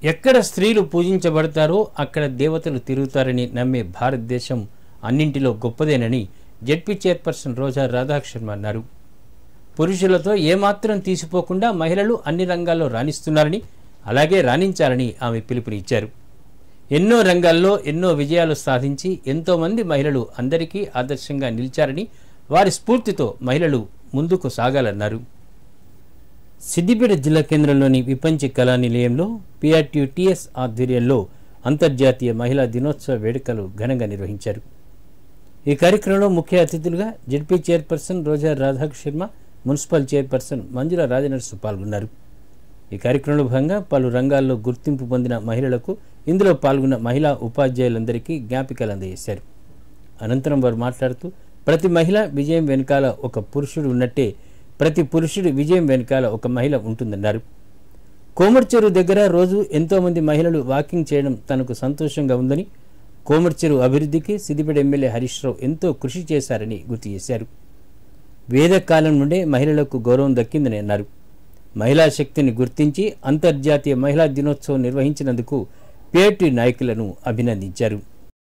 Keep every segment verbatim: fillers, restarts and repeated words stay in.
ఎక్కడ స్త్రీలు పూజించబడతారో అక్కడ దేవతలు తిరుగుతారని నమ్మే భారతదేశం అన్నింటిలో గొప్పదేనని జెడ్పీ చైర్పర్సన్ రోజా రాధాకృష్ణ అన్నారు. పురుషులతో ఏమాత్రం తీసిపోకుండా మహిళలు అన్ని రంగాల్లో రాణిస్తున్నారని, అలాగే రాణించాలని ఆమె పిలుపునిచ్చారు. ఎన్నో రంగాల్లో ఎన్నో విజయాలు సాధించి ఎంతోమంది మహిళలు అందరికీ ఆదర్శంగా నిలిచారని, వారి స్ఫూర్తితో మహిళలు ముందుకు సాగాలన్నారు. సిద్దిపేట జిల్లా కేంద్రంలోని విపంచి కళా నిలయంలో పిఆర్టీయూటీఎస్ ఆధ్వర్యంలో అంతర్జాతీయ మహిళా దినోత్సవ వేడుకలు ఘనంగా నిర్వహించారు. ఈ కార్యక్రమంలో ముఖ్య అతిథులుగా ZP chairperson Roja Radhakrishna, municipal chairperson Manjula Rajanarsu పాల్గొన్నారు. ఈ కార్యక్రమంలో భాగంగా పలు రంగాల్లో గుర్తింపు పొందిన మహిళలకు ఇందులో పాల్గొన్న మహిళా ఉపాధ్యాయులందరికీ జ్ఞాపికలు అందజేశారు. అనంతరం వారు మాట్లాడుతూ, ప్రతి మహిళ విజయం వెనుకాల ఒక పురుషుడు ఉన్నట్టే ప్రతి పురుషుడి విజయం వెనుకాల ఒక మహిళ ఉంటుందన్నారు. కోమర్చెరు దగ్గర రోజు ఎంతోమంది మహిళలు వాకింగ్ చేయడం తనకు సంతోషంగా ఉందని, కోమర్చెరు అభివృద్ధికి సిద్దిపేట ఎమ్మెల్యే హరీష్ రావు ఎంతో కృషి చేశారని గుర్తు చేశారు. వేదకాలం నుండే మహిళలకు గౌరవం దక్కిందని అన్నారు. మహిళా శక్తిని గుర్తించి అంతర్జాతీయ మహిళా దినోత్సవం నిర్వహించినందుకు పేటీ నాయకులను అభినందించారు.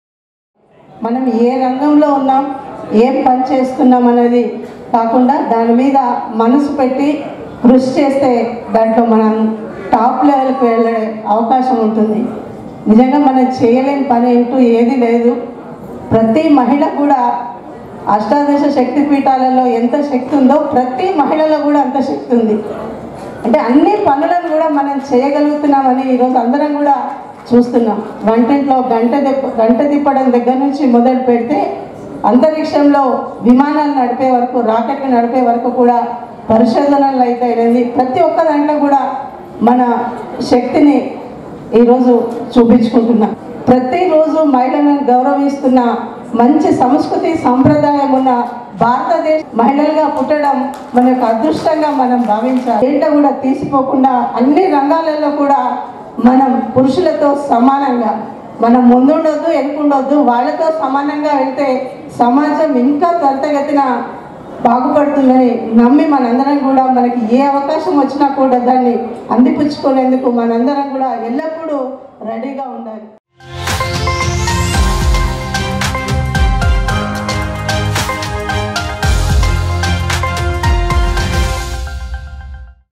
మనం ఏ రంగంలో ఉన్నాం, ఏం పని చేస్తున్నాం అనేది కాకుండా దాని మీద మనసు పెట్టి కృషి చేస్తే దాంట్లో మనం టాప్ లెవెల్కి వెళ్ళే అవకాశం ఉంటుంది. నిజంగా మనం చేయలేని పని అంటూ ఏది లేదు. ప్రతి మహిళ కూడా అష్టాదశ శక్తి పీఠాలలో ఎంత శక్తి ఉందో ప్రతి మహిళలో కూడా అంత శక్తి ఉంది. అంటే అన్ని పనులను కూడా మనం చేయగలుగుతున్నామని ఈరోజు అందరం కూడా చూస్తున్నాం. వంటింట్లో గంట తిప్ప గంట తిప్పడం దగ్గర నుంచి మొదలు పెడితే అంతరిక్షంలో విమానాలు నడిపే వరకు, రాకెట్లు నడిపే వరకు కూడా పరిశోధనలు అయితే ప్రతి ఒక్క దాంట్లో కూడా మన శక్తిని ఈరోజు చూపించుకుంటున్నాం. ప్రతిరోజు మహిళలను గౌరవిస్తున్న మంచి సంస్కృతి సంప్రదాయం ఉన్న భారతదేశ మహిళలుగా పుట్టడం మన యొక్క అదృష్టంగా మనం భావించాలి. ఏంటో కూడా తీసిపోకుండా అన్ని రంగాలలో కూడా మనం పురుషులతో సమానంగా మనం ముందుండొద్దు, వెనుకుండొద్దు, వాళ్ళతో సమానంగా వెళ్తే సమాజం ఇంకా త్వరితగతిన బాగుపడుతుందని నమ్మి మనందరం కూడా మనకి ఏ అవకాశం వచ్చినా కూడా దాన్ని అందిపుచ్చుకునేందుకు మనందరం కూడా ఎల్లప్పుడూ రెడీగా ఉండాలి.